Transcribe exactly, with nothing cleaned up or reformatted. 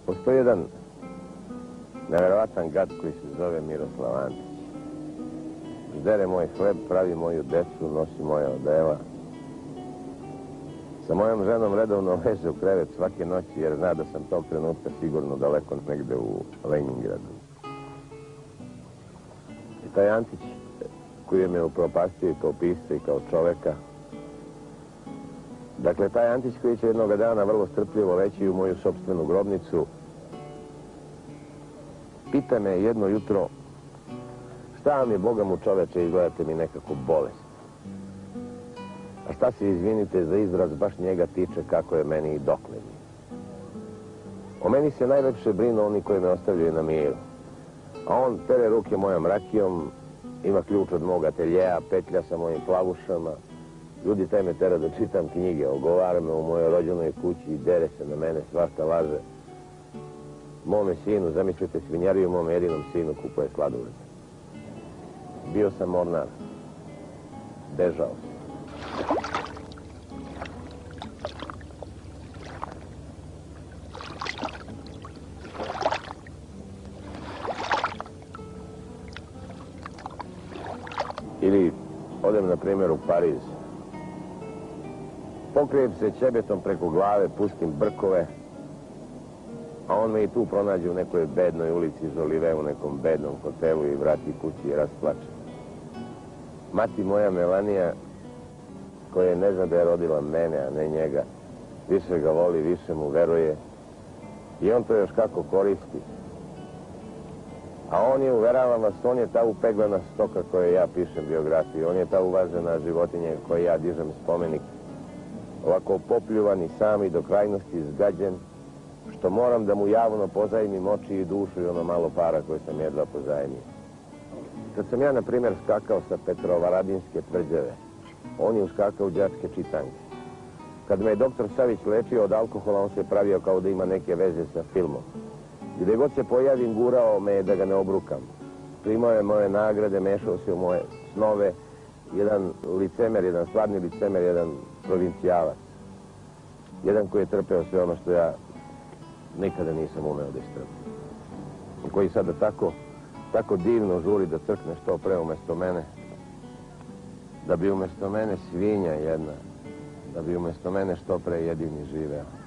Postoji jedan nevjerovatan gad koji se zove Miroslav Antić. Dere moj hleb, pravi moju decu, nosi moja odela. Sa mojom ženom redovno leže u krevet svake noći jer zna da sam tog trenutka sigurno daleko negde u Leningradu. I taj Antić koji je me upropastio i kao pisca i kao čoveka. Dakle, taj Antić koji će jednoga dana vrlo strpljivo leći u moju sopstvenu grobnicu, pita me jedno jutro: šta vam je, Boga mu čoveče, izgledate mi nekako bolest. A šta se, izvinite za izraz, baš njega tiče, kako je meni i dokle mi. O meni se najlepše brinu oni koji me ostavljaju na miru. A on pere ruke mojom rakijom, ima ključ od mog ateljeja, petlja sa mojim plavušama. Ljudi, taj me tera da čitam knjige, ogovara me u mojoj rođenoj kući i dere se na mene, svašta laže. Mome sinu, zamislite, svinjariju mom jedinom sinu kupuje sladoled. Bio sam mornar. Bežao sam. Ili odem, na primjer, u Pariz. Pokrijem se ćebetom preko glave, pustim brkove, a on me i tu pronađe u nekoj bednoj ulici iz Olive, u nekom bednom hotelu i vrati kući i rasplače. Mati moja Melanija, koja ne zna da je rodila mene, a ne njega, više ga voli, više mu veruje, i on to još kako koristi. A on je, uveravam vas, on je ta upeglana stoka koje ja pišem biografiju, on je ta uvažena životinja koje ja dižem spomenik, ovako popljuvan i sam i do krajnosti zgađen, što moram da mu javno pozajmim oči i dušu i ono malo para koje sam jedva pozajmio. Kad sam ja, na primjer, skakao sa Petrovaradinske tvrđave, on je uskakao u đačke čitanke. Kad me je doktor Savić lečio od alkohola, on se pravio kao da ima neke veze sa filmom. Gde god se pojavim, gurao me je da ga ne obrukam. Primao je moje nagrade, mešao se u moje snove, jedan licemer, jedan stvarni licemer, jedan provincijalac. Jedan koji je trpeo sve ono što ja nikada nisam umeo da istrpim. Koji sada tako, tako divno žuri da crkne što pre umesto mene, da bi umesto mene svinja jedna, da bi umesto mene što pre jedini živeo.